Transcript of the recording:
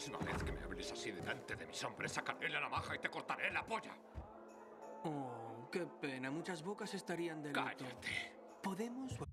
próxima vez que me hables así delante de mis hombres, sacaré la navaja y te cortaré la polla. Oh, qué pena. Muchas bocas estarían de luto. ¡Cállate! ¿Podemos